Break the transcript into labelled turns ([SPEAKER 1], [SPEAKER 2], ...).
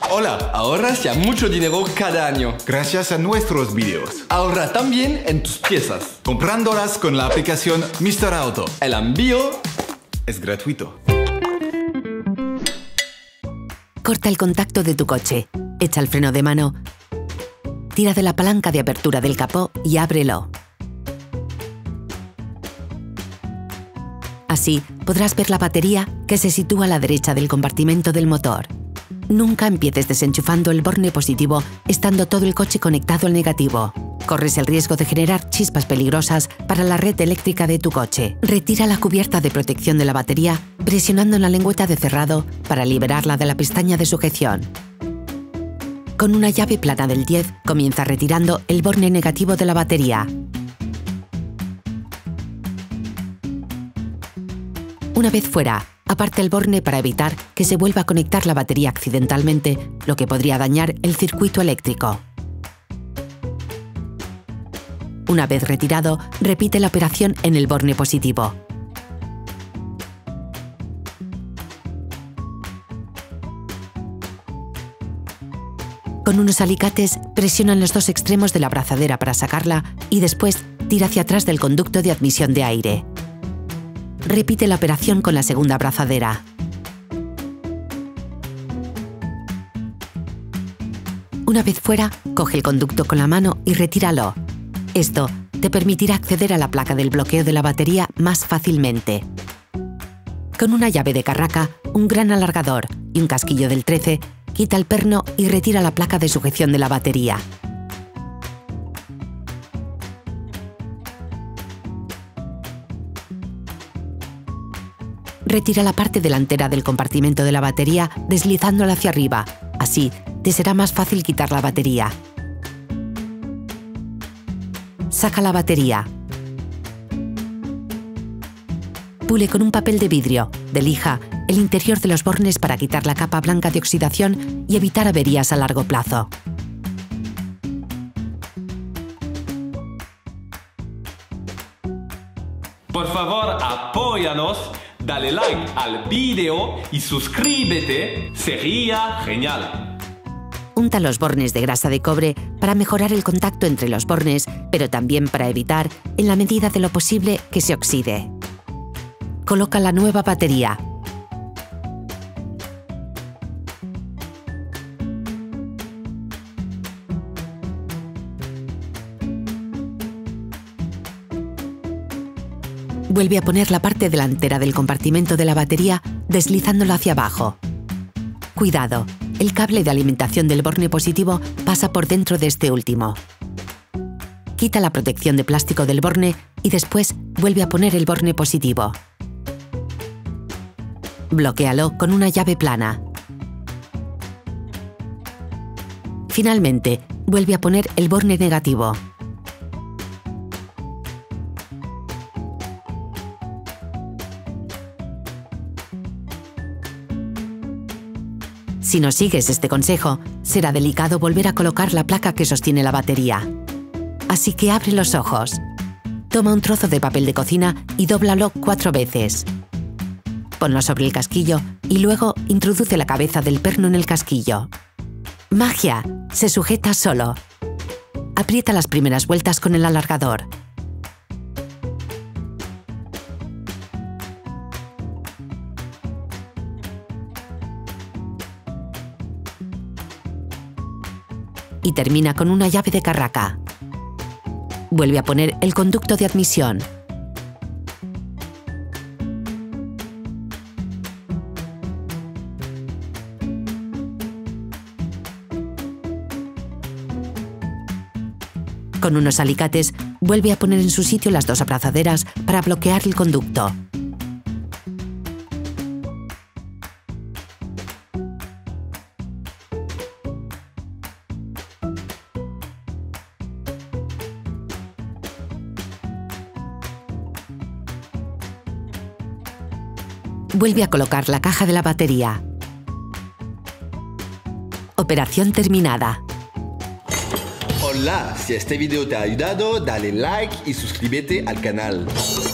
[SPEAKER 1] Hola, ahorras ya mucho dinero cada año.
[SPEAKER 2] Gracias a nuestros videos.
[SPEAKER 1] Ahorra también en tus piezas.
[SPEAKER 2] Comprándolas con la aplicación Mr. Auto.
[SPEAKER 1] El envío
[SPEAKER 2] es gratuito.
[SPEAKER 3] Corta el contacto de tu coche, echa el freno de mano, tira de la palanca de apertura del capó y ábrelo. Así podrás ver la batería que se sitúa a la derecha del compartimento del motor. Nunca empieces desenchufando el borne positivo estando todo el coche conectado al negativo. Corres el riesgo de generar chispas peligrosas para la red eléctrica de tu coche. Retira la cubierta de protección de la batería presionando en la lengüeta de cerrado para liberarla de la pestaña de sujeción. Con una llave plana del 10, comienza retirando el borne negativo de la batería. Una vez fuera, aparta el borne para evitar que se vuelva a conectar la batería accidentalmente, lo que podría dañar el circuito eléctrico. Una vez retirado, repite la operación en el borne positivo. Con unos alicates, presiona en los dos extremos de la abrazadera para sacarla y después tira hacia atrás del conducto de admisión de aire. Repite la operación con la segunda abrazadera. Una vez fuera, coge el conducto con la mano y retíralo. Esto te permitirá acceder a la placa del bloqueo de la batería más fácilmente. Con una llave de carraca, un gran alargador y un casquillo del 13, quita el perno y retira la placa de sujeción de la batería. Retira la parte delantera del compartimento de la batería deslizándola hacia arriba. Así, te será más fácil quitar la batería. Saca la batería. Pule con un papel de vidrio, de lija, el interior de los bornes para quitar la capa blanca de oxidación y evitar averías a largo plazo.
[SPEAKER 4] Por favor, apóyanos, dale like al video y suscríbete, sería genial.
[SPEAKER 3] Unta los bornes de grasa de cobre para mejorar el contacto entre los bornes, pero también para evitar, en la medida de lo posible, que se oxide. Coloca la nueva batería. Vuelve a poner la parte delantera del compartimento de la batería deslizándola hacia abajo. Cuidado, el cable de alimentación del borne positivo pasa por dentro de este último. Quita la protección de plástico del borne y después vuelve a poner el borne positivo. Bloquéalo con una llave plana. Finalmente, vuelve a poner el borne negativo. Si no sigues este consejo, será delicado volver a colocar la placa que sostiene la batería. Así que abre los ojos. Toma un trozo de papel de cocina y dóblalo 4 veces. Ponlo sobre el casquillo y luego introduce la cabeza del perno en el casquillo. ¡Magia! Se sujeta solo. Aprieta las primeras vueltas con el alargador. Y termina con una llave de carraca. Vuelve a poner el conducto de admisión. Con unos alicates, vuelve a poner en su sitio las dos abrazaderas para bloquear el conducto. Vuelve a colocar la caja de la batería. Operación terminada.
[SPEAKER 1] Hola, si este video te ha ayudado, dale like y suscríbete al canal.